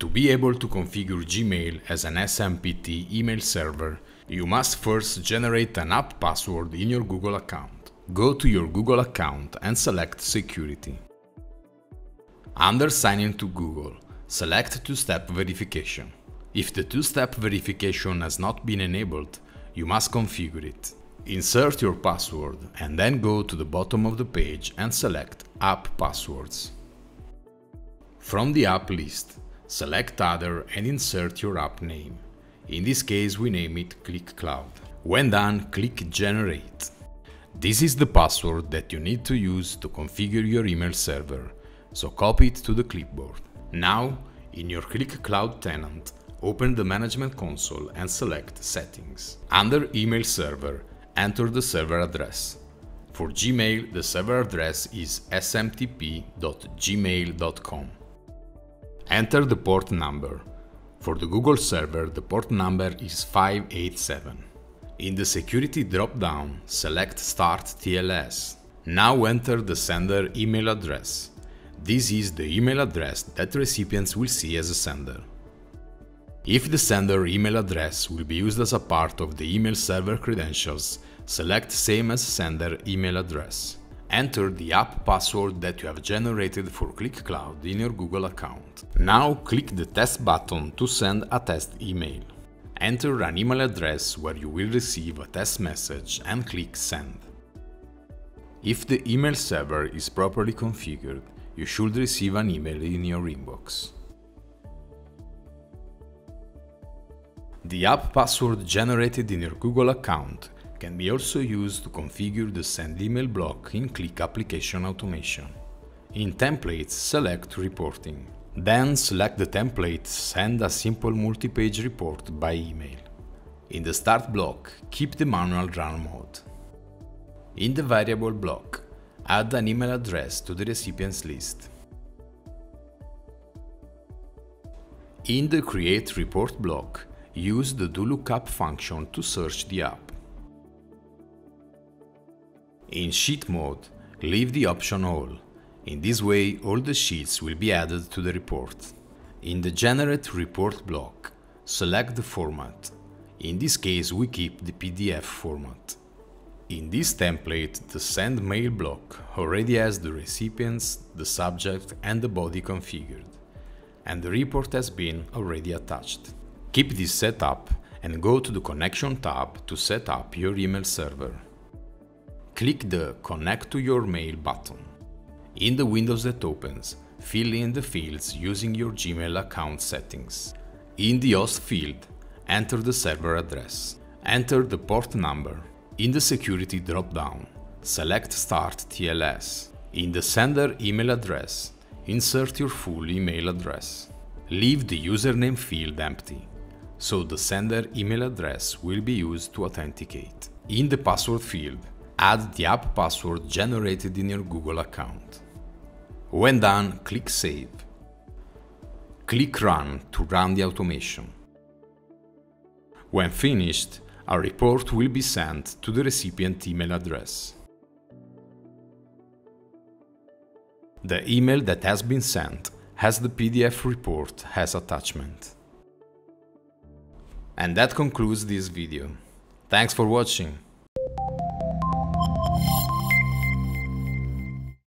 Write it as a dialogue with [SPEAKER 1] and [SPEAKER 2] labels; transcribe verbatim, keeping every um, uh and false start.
[SPEAKER 1] To be able to configure Gmail as an S M T P email server, you must first generate an app password in your Google account. Go to your Google account and select Security. Under Sign in to Google, select two-step verification. If the two-step verification has not been enabled, you must configure it. Insert your password and then go to the bottom of the page and select App Passwords. From the app list, select Other and insert your app name. In this case we name it Qlik Cloud. When done, click Generate. This is the password that you need to use to configure your email server, so copy it to the clipboard. Now, in your Qlik Cloud tenant, open the Management Console and select Settings. Under Email Server, enter the server address. For Gmail, the server address is s m t p dot gmail dot com. Enter the port number. For the Google server, the port number is five eight seven. In the Security drop-down, select Start T L S. Now enter the sender email address. This is the email address that recipients will see as a sender. If the sender email address will be used as a part of the email server credentials, select Same as Sender email address. Enter the app password that you have generated for Qlik Cloud in your Google account. Now click the test button to send a test email. Enter an email address where you will receive a test message and click Send. If the email server is properly configured, you should receive an email in your inbox. The app password generated in your Google account can be also used to configure the Send Email block in Qlik Application Automation. In Templates, select Reporting. Then select the template Send a simple multi-page report by email. In the Start block, keep the manual run mode. In the Variable block, add an email address to the recipients list. In the Create Report block, use the DoLookUp function to search the app. In Sheet mode, leave the option All. In this way, all the sheets will be added to the report. In the Generate Report block, select the format. In this case, we keep the P D F format. In this template, the Send Mail block already has the recipients, the subject and the body configured, and the report has been already attached. Keep this set up and go to the Connection tab to set up your email server. Click the Connect to your mail button. In the windows that opens, fill in the fields using your Gmail account settings. In the Host field, enter the server address. Enter the port number. In the Security drop-down, select Start T L S. In the Sender email address, insert your full email address. Leave the username field empty, so the sender email address will be used to authenticate. In the Password field, add the app password generated in your Google account. When done, click Save. Click Run to run the automation. When finished, a report will be sent to the recipient email address. The email that has been sent has the P D F report as attachment. And that concludes this video. Thanks for watching.